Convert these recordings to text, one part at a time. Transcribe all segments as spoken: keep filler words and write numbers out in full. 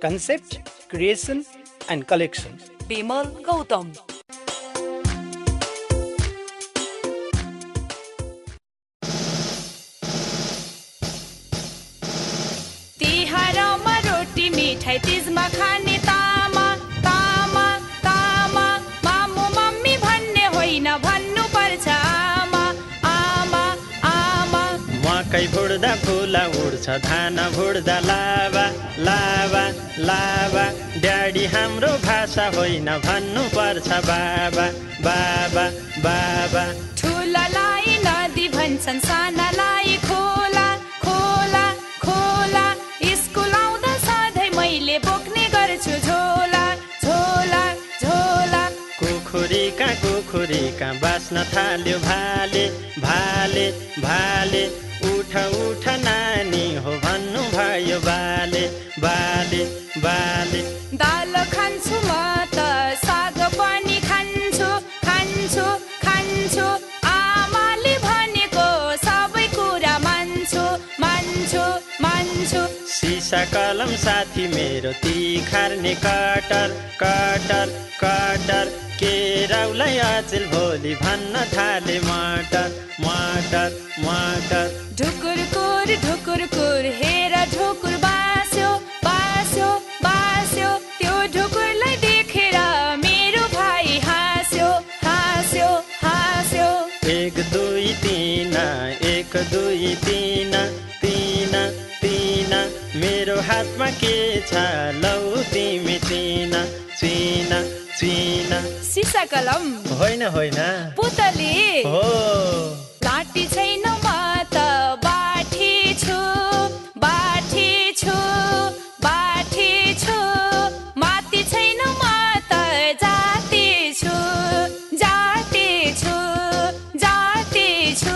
concept, creation and collection. Bimal Gautam. तिहारमा रोटी मिठाई तीजमा खाने तामा तामा तामा मामु मम्मी भन्ने होइन भन्नु पर्छ आमा आमा आमा मकै फुड्दा फुला उड्छ धान फुड्दा लावा लावा लावा ड्याडी हाम्रो भाषा होइन भन्नु पर्छ बाबा बाबा बाबा ठुलालाई नदी भन्छन् सानालाई खोला खोला खोला स्कुल आउँदा सधैँ मैले बोक्ने गर्छु झोला झोला झोला कुखुरीका कुखुरीका बाँच्न थाल्यो भाले भाले भाले उठ उठ नानी हो भन्नु भयो बाले बाले बाले दाल खान्छु म त साग पनि खान्छु खान्छु खान्छु आमाले भनेको सबै कुरा मान्छु मान्छु मान्छु सिसा कलम साथी मेरो तिखार्ने कटर कटर कटर केराउलाई अचेल भोलि भन्न थाले मटर मटर मटर ढुकुर कुर ढुकुर कुर हेर ढुकुर बास्यो बास्यो बास्यो त्यो ढुकुरलाई देखेर मेरो भाइ हाँस्यो हाँस्यो हाँस्यो एक दुई तीन एक दुई तीन तीन तीन मेरो हातमा के छ लौ तिमी चिन चिन चिन सिसा कलम होइन होइन पुतली हो लाटी छैन म त बाठी छु बाठी छु बाठी छु माथि छैन म त जाति छु जाति छु जाति छु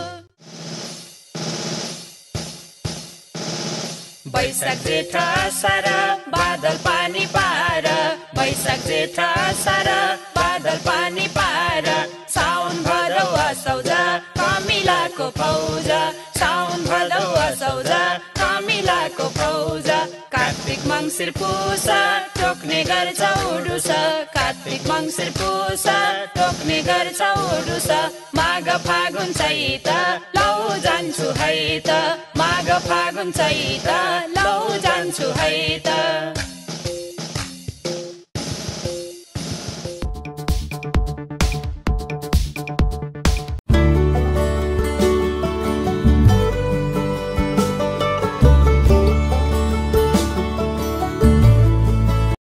बैशाख जेठ असार बादल पानी पार बैशाख जेठ असार बादल पानी पार साउन भदौ असौजा कमिलाको फौजा साउन भदौ असौजा कमिलाको फौजा कार्तिक मङ्सिर पुसा टोक्ने गर्छ उडुस कार्तिक मङ्सिर पुसा टोक्ने गर्छ उडुस माघ फागुन चैत लौ जान्छु है त माघ फागुन चैत लौ जान्छु है त